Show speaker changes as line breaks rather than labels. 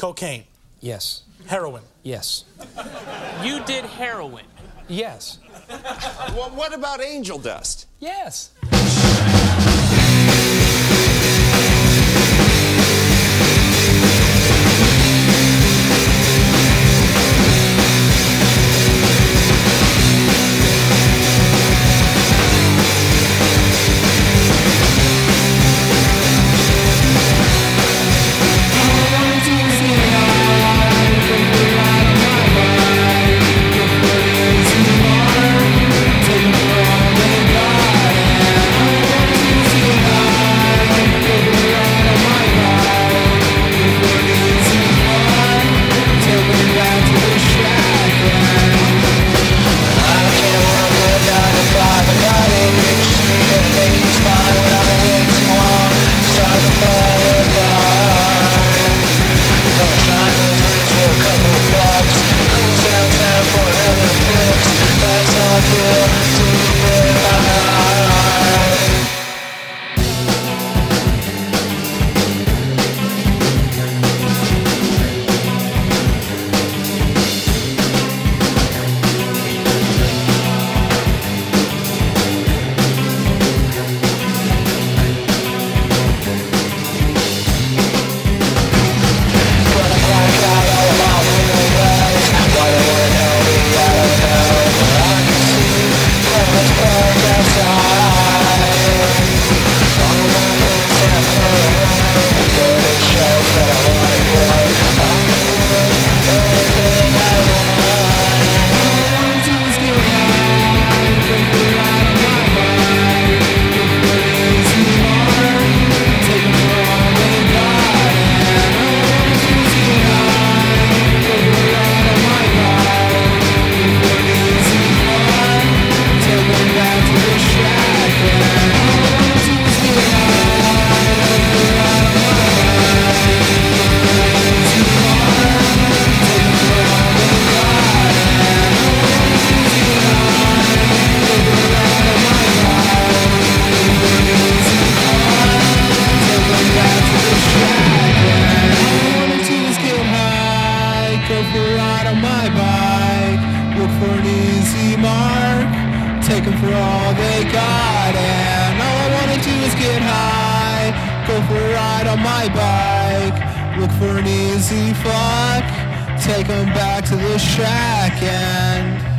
Cocaine.
Yes.
Heroin.
Yes.
You did heroin.
Yes.
Well, what about angel dust?
Yes.
Take them for all they got, and all I wanna do is get high. Go for a ride on my bike. Look for an easy fuck. Take them back to the shack and